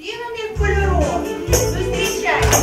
Всі вони кольорові. Зустрічайте.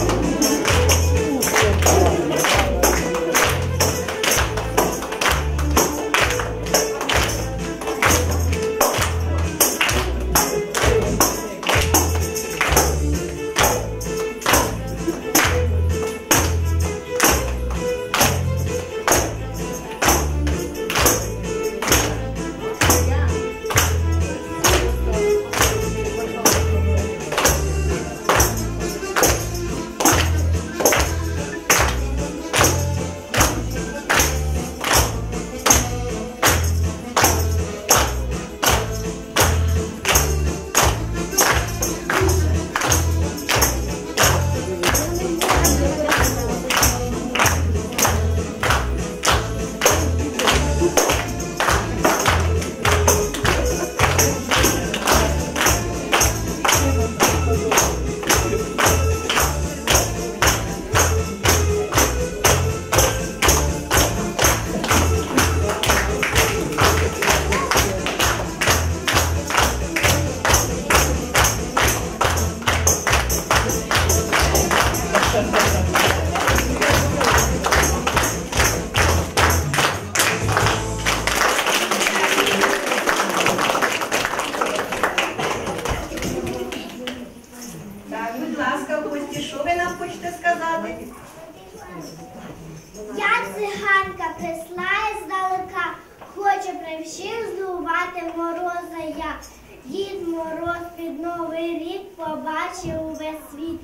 Я циганка, присла здалека, хоче привчив здувати мороза я. Дід Мороз під Новий рік побачив увесь світ.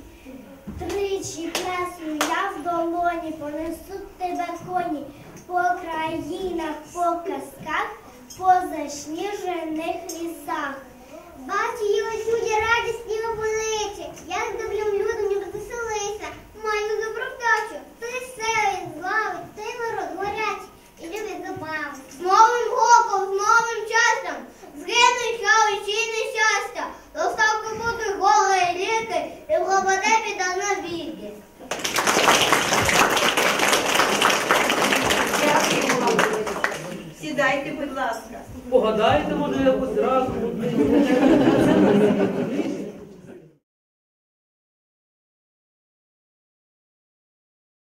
Тричі плесну я в долоні, понесуть тебе коні по країнах, по казках, по засніжених лісах. Бачились люди радісні обличчя, як добрим людям не розвеселися. Маю добру вдачу, ти веселий, злавить, ти народ горячий і любить забаву. З новим роком, з новим часом, згинуть хавичі нещастя, доставку будуть голої ліки і пропаде біда навіки. Сідайте, будь ласка. Погадайте, може, якусь разом.